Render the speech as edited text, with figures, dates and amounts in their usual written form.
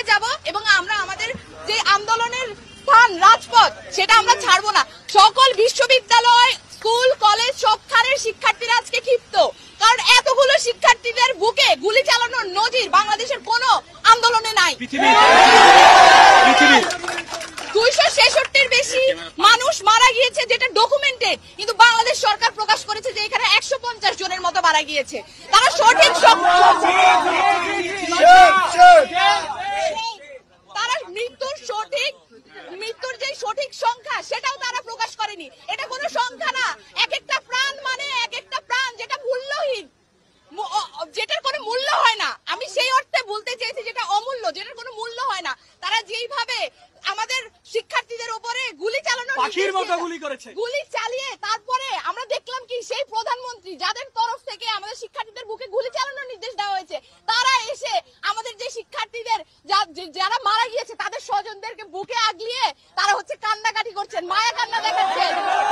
যাব এবং আমরা আমাদের যে আন্দোলনের স্থান রাজপথ সেটা আমরা ছাড়বো না। সকল বিশ্ববিদ্যালয়, স্কুল, কলেজ সবখানের শিক্ষার্থীরা আজকে ক্ষিপ্ত, কারণ এতগুলো শিক্ষার্থীদের বুকে গুলি চালানোর নজির বাংলাদেশের কোনো আন্দোলনে নাই। 266-র বেশি মানুষ মারা গিয়েছে, যেটা ডকুমেন্টেড, কিন্তু বাংলাদেশ সরকার প্রকাশ করেছে যে এখানে 150 জনের মতো মারা গিয়েছে। তারা সঠিক তারা মৃত্যুর যে সঠিক সংখ্যা সেটাও তারা প্রকাশ করেনি। এটা কোনো সংখ্যা না, এক একটা প্রাণ মানে এক একটা প্রাণ, যেটা মূল্যহীন, যেটার কোনো মূল্য হয় না। আমি সেই অর্থে বলতে চেয়েছি যেটা অমূল্য, যেটার কোনো মূল্য হয় না। তারা যেইভাবে আমাদের শিক্ষার্থীদের উপরে গুলি চালানোর গুলি চালিয়ে তারপরে আমরা দেখলাম কি সেই প্রধানমন্ত্রী যাদের তরফ থেকে আমাদের শিক্ষার্থীদের বুকে গুলি চালানোর নির্দেশ দেওয়া হয়েছে, তারা এসে আমাদের যে শিক্ষার্থীদের যারা মারা গিয়েছে তাদের স্বজনদেরকে বুকে আগলিয়ে তারা কান্নাকাটি করছেন, মায়া কান্না দেখাচ্ছেন।